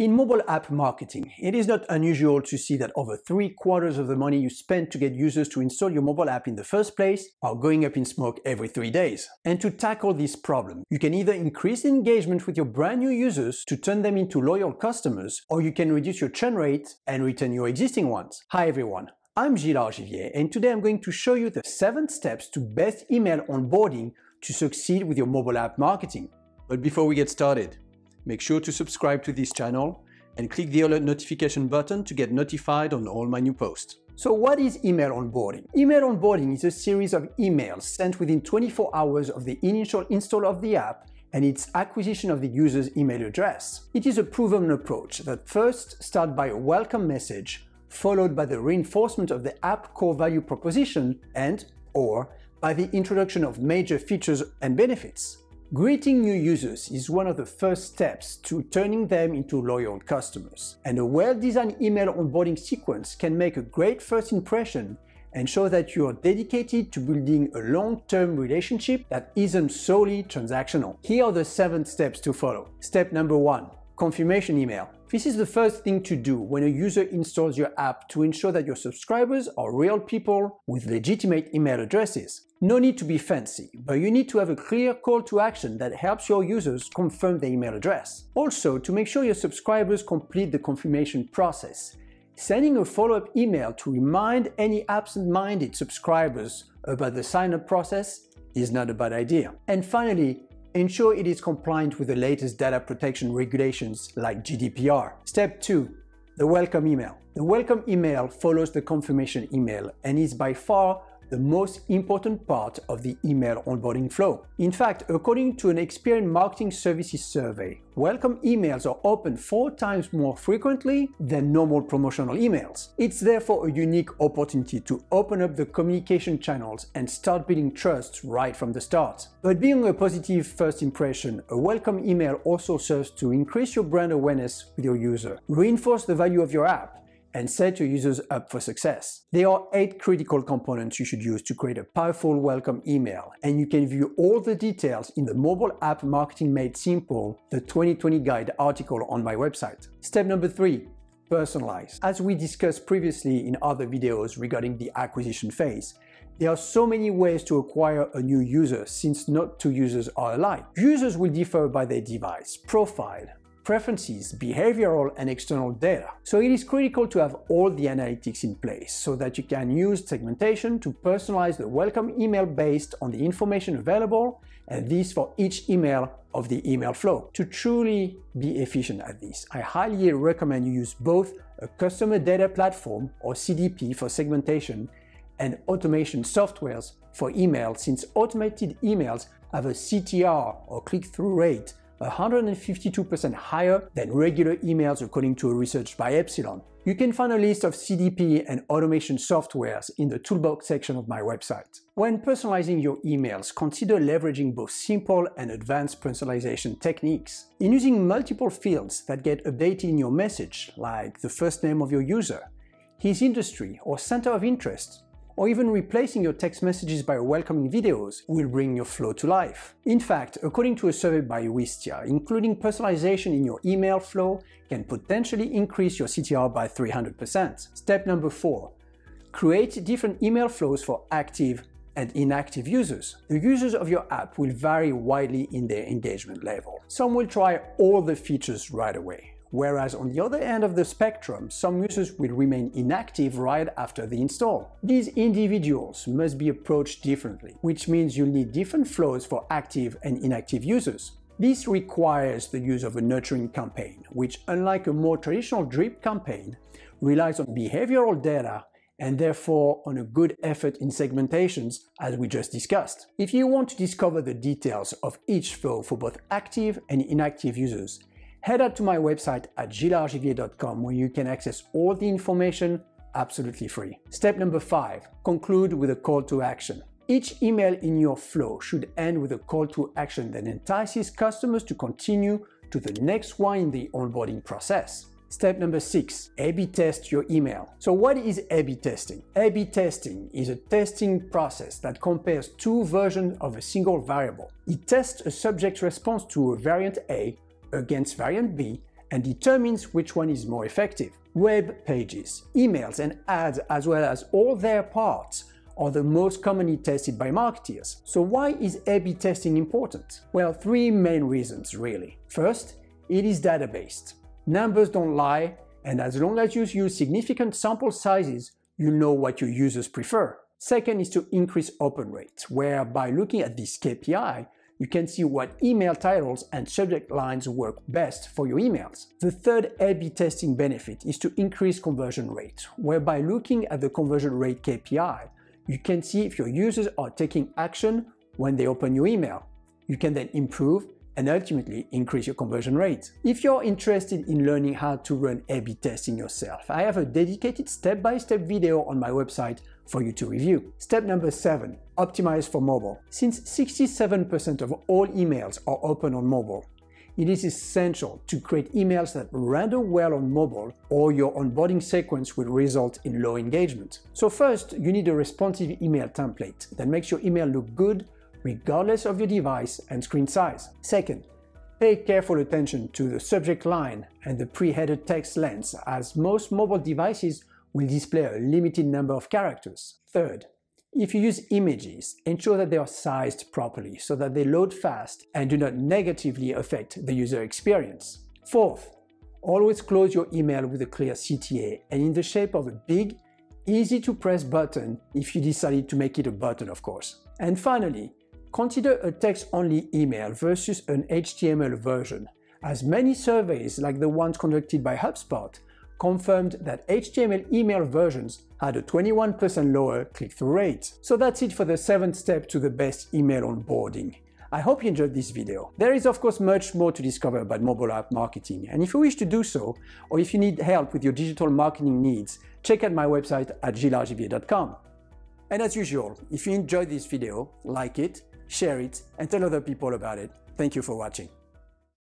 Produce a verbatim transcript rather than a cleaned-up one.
In mobile app marketing, it is not unusual to see that over three quarters of the money you spend to get users to install your mobile app in the first place are going up in smoke every three days. And to tackle this problem, you can either increase engagement with your brand new users to turn them into loyal customers, or you can reduce your churn rate and retain your existing ones. Hi everyone, I'm Gilles Argivier, and today I'm going to show you the seven steps to best email onboarding to succeed with your mobile app marketing. But before we get started, make sure to subscribe to this channel and click the alert notification button to get notified on all my new posts. So what is email onboarding? Email onboarding is a series of emails sent within twenty-four hours of the initial install of the app and its acquisition of the user's email address. It is a proven approach that first starts by a welcome message, followed by the reinforcement of the app core value proposition and or by the introduction of major features and benefits. Greeting new users is one of the first steps to turning them into loyal customers, and a well-designed email onboarding sequence can make a great first impression and show that you are dedicated to building a long-term relationship that isn't solely transactional. Here are the seven steps to follow. Step number one, confirmation email. This is the first thing to do when a user installs your app to ensure that your subscribers are real people with legitimate email addresses. No need to be fancy, but you need to have a clear call to action that helps your users confirm their email address. Also, to make sure your subscribers complete the confirmation process, sending a follow-up email to remind any absent-minded subscribers about the sign-up process is not a bad idea. And finally, ensure it is compliant with the latest data protection regulations like G D P R. Step two, the welcome email. The welcome email follows the confirmation email and is by far the most important part of the email onboarding flow. In fact, according to an Experian Marketing Services survey, welcome emails are opened four times more frequently than normal promotional emails. It's therefore a unique opportunity to open up the communication channels and start building trust right from the start. But beyond a positive first impression, a welcome email also serves to increase your brand awareness with your user, reinforce the value of your app, and set your users up for success. There are eight critical components you should use to create a powerful welcome email, and you can view all the details in the Mobile App Marketing Made Simple, the twenty twenty guide article on my website. Step number three, personalize. As we discussed previously in other videos regarding the acquisition phase, there are so many ways to acquire a new user since not two users are alike. Users will differ by their device, profile, preferences, behavioral and external data. So it is critical to have all the analytics in place so that you can use segmentation to personalize the welcome email based on the information available, and this for each email of the email flow. To truly be efficient at this, I highly recommend you use both a customer data platform or C D P for segmentation and automation softwares for email, since automated emails have a C T R or click-through rate one hundred fifty-two percent higher than regular emails according to a research by Epsilon. You can find a list of C D P and automation softwares in the toolbox section of my website. When personalizing your emails, consider leveraging both simple and advanced personalization techniques. In using multiple fields that get updated in your message, like the first name of your user, his industry or center of interest, or even replacing your text messages by welcoming videos will bring your flow to life. In fact, according to a survey by Wistia, including personalization in your email flow can potentially increase your C T R by three hundred percent. Step number four, create different email flows for active and inactive users. The users of your app will vary widely in their engagement level. Some will try all the features right away, whereas on the other end of the spectrum, some users will remain inactive right after the install. These individuals must be approached differently, which means you'll need different flows for active and inactive users. This requires the use of a nurturing campaign, which, unlike a more traditional drip campaign, relies on behavioral data and therefore on a good effort in segmentations, as we just discussed. If you want to discover the details of each flow for both active and inactive users, head out to my website at gilles argivier dot com, where you can access all the information absolutely free. Step number five, conclude with a call to action. Each email in your flow should end with a call to action that entices customers to continue to the next one in the onboarding process. Step number six, A B test your email. So what is A B testing? A B testing is a testing process that compares two versions of a single variable. It tests a subject response to a variant A against variant B and determines which one is more effective. Web pages, emails, and ads, as well as all their parts, are the most commonly tested by marketers. So why is A B testing important? Well, three main reasons really. First, it is data-based. Numbers don't lie, and as long as you use significant sample sizes, you know what your users prefer. Second is to increase open rate, where by looking at this K P I, you can see what email titles and subject lines work best for your emails. The third A B testing benefit is to increase conversion rate, where by looking at the conversion rate K P I, you can see if your users are taking action when they open your email. You can then improve and ultimately increase your conversion rate. If you're interested in learning how to run A B testing yourself, I have a dedicated step-by-step video on my website for you to review. Step number seven, optimize for mobile. Since sixty-seven percent of all emails are open on mobile, it is essential to create emails that render well on mobile, or your onboarding sequence will result in low engagement. So first, you need a responsive email template that makes your email look good regardless of your device and screen size. Second, pay careful attention to the subject line and the pre-header text length, as most mobile devices will display a limited number of characters. Third, if you use images, ensure that they are sized properly so that they load fast and do not negatively affect the user experience. Fourth, always close your email with a clear C T A and in the shape of a big, easy to press button if you decided to make it a button, of course. And finally, consider a text-only email versus an H T M L version, as many surveys like the ones conducted by HubSpot confirmed that H T M L email versions had a twenty-one percent lower click-through rate. So that's it for the seventh step to the best email onboarding. I hope you enjoyed this video. There is of course much more to discover about mobile app marketing, and if you wish to do so, or if you need help with your digital marketing needs, check out my website at gilles argivier dot com. And as usual, if you enjoyed this video, like it, share it, and tell other people about it. Thank you for watching.